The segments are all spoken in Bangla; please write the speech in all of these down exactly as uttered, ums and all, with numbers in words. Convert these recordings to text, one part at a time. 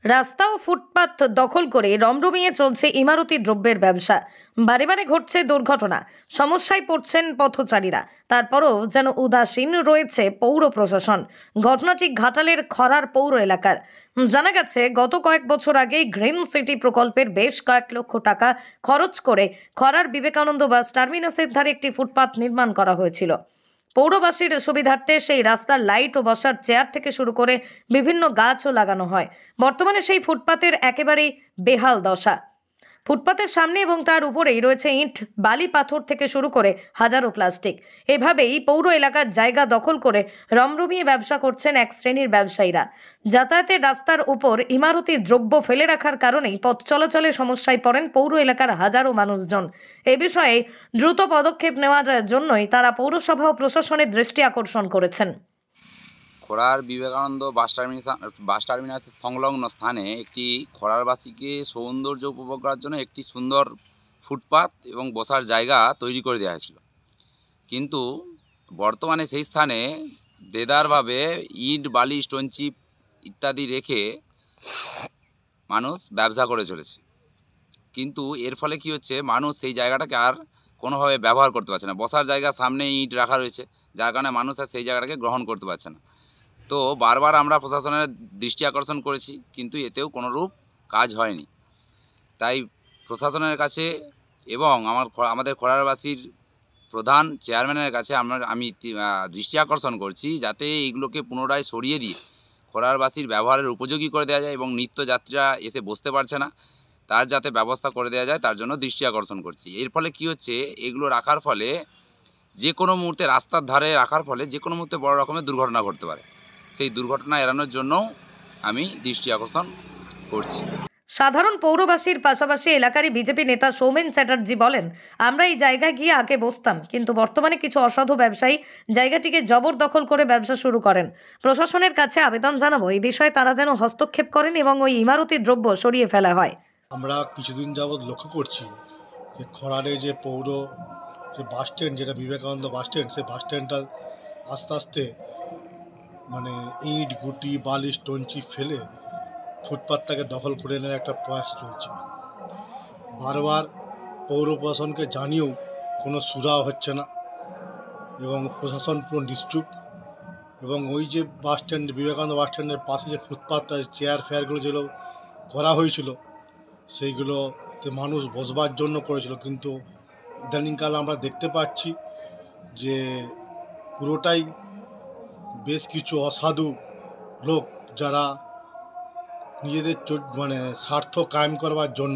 রাস্তা ও ফুটপাত দখল করে রমরমিয়ে চলছে ইমারতি দ্রব্যের ব্যবসা। বারে বারে ঘটছে দুর্ঘটনা, সমস্যায় পড়ছেন পথচারীরা। তারপরও যেন উদাসীন রয়েছে পৌর প্রশাসন। ঘটনাটি ঘাটালের খরার পৌর এলাকার। জানা গেছে, গত কয়েক বছর আগে গ্রিন সিটি প্রকল্পের বেশ কয়েক লক্ষ টাকা খরচ করে খরার বিবেকানন্দ বাস টার্মিনাসের ধারে একটি ফুটপাত নির্মাণ করা হয়েছিল। পৌরবাসীর সুবিধার্থে সেই রাস্তার লাইট ও বসার চেয়ার থেকে শুরু করে বিভিন্ন গাছও লাগানো হয়। বর্তমানে সেই ফুটপাতের একেবারেই বেহাল দশা। ফুটপাতের সামনে এবং তার উপরেই রয়েছে ইট, বালি, পাথর থেকে শুরু করে হাজারো প্লাস্টিক। এভাবেই পৌর এলাকার জায়গা দখল করে রমরমিয়ে ব্যবসা করছেন এক শ্রেণীর ব্যবসায়ীরা। যাতায়াতের রাস্তার উপর ইমারতি দ্রব্য ফেলে রাখার কারণেই পথ চলাচলে সমস্যায় পড়েন পৌর এলাকার হাজারো মানুষজন। এ বিষয়ে দ্রুত পদক্ষেপ নেওয়ার জন্যই তারা পৌরসভা ও প্রশাসনের দৃষ্টি আকর্ষণ করেছেন। খোড়ার বিবেকানন্দ বাস টার্মিনাস বাস টার্মিনাসের সংলগ্ন স্থানে একটি খোড়ারবাসীকে সৌন্দর্য উপভোগ করার জন্য একটি সুন্দর ফুটপাত এবং বসার জায়গা তৈরি করে দেওয়া হয়েছিল। কিন্তু বর্তমানে সেই স্থানে দেদারভাবে ইট, বালি, স্টোন চিপ ইত্যাদি রেখে মানুষ ব্যবসা করে চলেছে। কিন্তু এর ফলে কি হচ্ছে, মানুষ সেই জায়গাটাকে আর কোনোভাবে ব্যবহার করতে পারছে না। বসার জায়গা সামনে ইট রাখা রয়েছে, যার কারণে মানুষ আর সেই জায়গাটাকে গ্রহণ করতে পারছে না। তো বারবার আমরা প্রশাসনের দৃষ্টি আকর্ষণ করেছি, কিন্তু এতেও কোনোরূপ কাজ হয়নি। তাই প্রশাসনের কাছে এবং আমার আমাদের খোড়ারবাসীর প্রধান চেয়ারম্যানের কাছে আমরা আমি দৃষ্টি আকর্ষণ করছি, যাতে এইগুলোকে পুনরায় সরিয়ে দিয়ে খোড়ারবাসীর ব্যবহারের উপযোগী করে দেওয়া যায় এবং নিত্যযাত্রীরা এসে বসতে পারছে না, তার যাতে ব্যবস্থা করে দেওয়া যায়, তার জন্য দৃষ্টি আকর্ষণ করছি। এর ফলে কি হচ্ছে, এগুলো রাখার ফলে যে কোনো মুহূর্তে রাস্তার ধারে রাখার ফলে যে কোনো মুহূর্তে বড় রকমের দুর্ঘটনা ঘটতে পারে। সেই দুর্ঘটনা এড়ানোর জন্য আমি দৃষ্টি আকর্ষণ করছি। সাধারণ পৌরবাসীর পাশাপাশি এলাকারই বিজেপি নেতা সৌমেন চ্যাটার্জি বলেন, আমরা এই জায়গায় গিয়ে আগে বসতাম, কিন্তু বর্তমানে কিছু অসাধু ব্যবসায়ী জায়গাটিকে জবরদখল করে ব্যবসা শুরু করেন। প্রশাসনের কাছে আবেদন জানাবো এই বিষয়ে তারা যেন হস্তক্ষেপ করেন এবং ওই ইমারতি দ্রব্য সরিয়ে ফেলা হয়। আমরা কিছুদিন যাবৎ লক্ষ্য করছি যে খরারে যে পৌর যে বাস স্ট্যান্ড, যেটা বিবেকানন্দ বাস স্ট্যান্ড, সেই বাস স্ট্যান্ডটা আস্তে আস্তে মানে ইট, গুটি, বালি, স্টোন চিপ ফেলে ফুটপাতটাকে দখল করে নেওয়ার একটা প্রয়াস চলছে। বারবার পৌর প্রশাসনকে জানিয়েও কোনো সুরাহা হচ্ছে না এবং প্রশাসন পুরো নিশ্চুপ। এবং ওই যে বাস স্ট্যান্ড, বিবেকানন্দ বাস স্ট্যান্ডের পাশে যে ফুটপাতটা, চেয়ার ফেয়ারগুলো যেগুলো করা হয়েছিল, সেইগুলোতে মানুষ বসবার জন্য করেছিল, কিন্তু ইদানিংকাল আমরা দেখতে পাচ্ছি যে পুরোটাই বেশ কিছু অসাধু লোক, যারা নিজেদের মানে স্বার্থ কায়েম করবার জন্য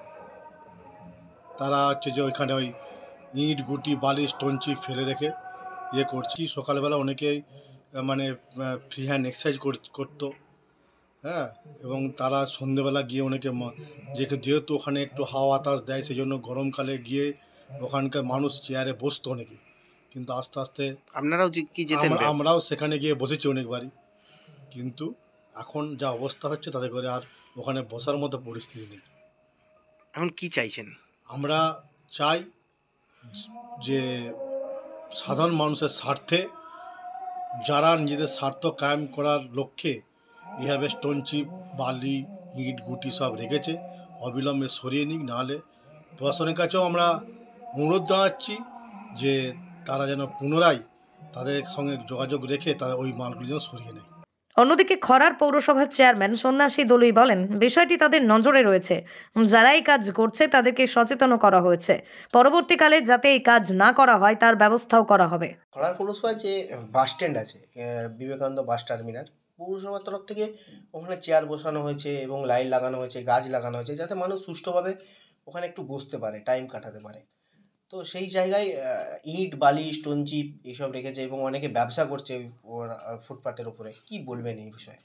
তারা হচ্ছে যে ওইখানে ওই ইট, গুটি, বালি, স্টোন চিপ ফেলে রেখে ইয়ে করছি। সকালবেলা অনেকেই মানে ফ্রি হ্যান্ড এক্সারসাইজ করতো, হ্যাঁ, এবং তারা সন্ধেবেলা গিয়ে অনেকে যেহেতু ওখানে একটু হাওয়া বাতাস দেয়, সেই জন্য গরমকালে গিয়ে ওখানকার মানুষ চেয়ারে বসতো অনেকে। কিন্তু আস্তে আস্তে আপনারাও কি যেতেন? আমরাও সেখানে গিয়ে বসেছি অনেকবারই, কিন্তু এখন যা অবস্থা হচ্ছে তাতে করে আর ওখানে বসার মতো পরিস্থিতি নেই। এখন কি চাইছেন? আমরা চাই যে সাধারণ মানুষের স্বার্থে, যারা নিজেদের স্বার্থ কায়েম করার লক্ষ্যে এভাবে স্টোন চিপ, বালি, ইট, গুটি সব রেখেছে, অবিলম্বে সরিয়ে নিক। নাহলে প্রশাসনের কাছেও আমরা অনুরোধ জানাচ্ছি যে তারা যেন পুনরায় তাদের সঙ্গে যোগাযোগ রেখে তারা ওই মালগুলো যেন সরিয়ে নেয়। অন্যদিকে খরার পৌরসভার চেয়ারম্যান সন্ন্যাসী দলুই বলেন, বিষয়টি তাদের নজরে রয়েছে, যারা এই কাজ করছে তাদেরকে সচেতন করা হয়েছে। পরবর্তীকালে যাতে এই কাজ না করা হয় তার ব্যবস্থাও করা হবে। খরার পৌরসভায় যে বাস স্ট্যান্ড আছে, বিবেকানন্দ বাস টার্মিনাল, পৌরসভার তরফ থেকে ওখানে চেয়ার বসানো হয়েছে এবং লাইট লাগানো হয়েছে, গাছ লাগানো হয়েছে, যাতে মানুষ সুষ্ঠুভাবে ওখানে একটু বসতে পারে, টাইম কাটাতে পারে। তো সেই জায়গায় ইট, বালি, স্টোন চিপ এইসব রেখেছে এবং অনেকে ব্যবসা করছে ফুটপাতের উপরে। কি বলবেন এই বিষয়ে?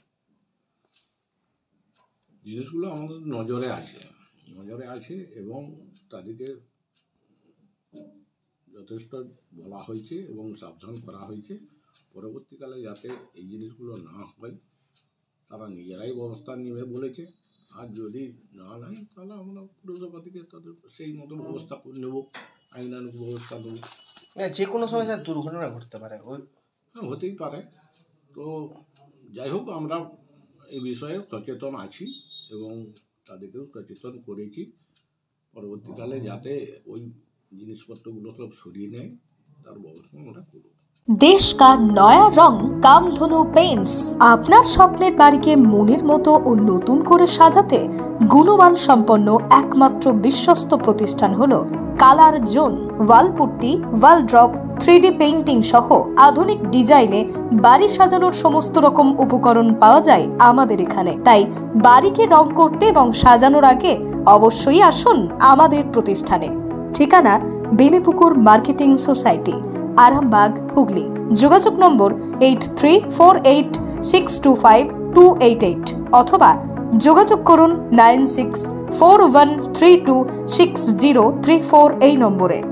জিনিসগুলো আমাদের নজরে আছে নজরে আছে এবং তাদেরকে যথেষ্ট বলা হয়েছে এবং সাবধান করা হয়েছে। পরবর্তীকালে যাতে এই জিনিসগুলো না হয় তারা নিজেরাই ব্যবস্থা নেবে বলেছে। আর যদি না নেয় তাহলে আমরা পুরসভা থেকে তাদের সেই মতো ব্যবস্থা করে নেব, আইনানুগ ব্যবস্থা নেব। যে কোনো সময় স্যার দুর্ঘটনা ঘটতে পারে, ওই হ্যাঁ, হতেই পারে। তো যাই হোক, আমরা এই বিষয়ে সচেতন আছি এবং তাদেরকেও সচেতন করেছি। পরবর্তীকালে যাতে ওই জিনিসপত্রগুলো সব সরিয়ে নেয় তার ব্যবস্থা আমরা করব। देश का नया रंग कामधनु पेंट्स আপনার স্বপ্নের বাড়িকে মনের মতো ও নতুন করে সাজাতে গুণমান সম্পন্ন একমাত্র বিশ্বস্ত প্রতিষ্ঠান হলো colour zone. Wall putty, wall drop, three D painting সহ আধুনিক ডিজাইনে বাড়ি সাজানোর সমস্ত রকম উপকরণ পাওয়া যায় আমাদের এখানে। তাই বাড়িকে রং করতে এবং সাজানোর আগে অবশ্যই আসুন আমাদের প্রতিষ্ঠানে। ঠিকানা বেনেপুকুর মার্কেটিং সোসাইটি, আরামবাগ, হুগলি। যোগাযোগ নম্বর eight three four eight six two five two eight eight অথবা যোগাযোগ করুন nine six four one three two six zero three four এই নম্বরে।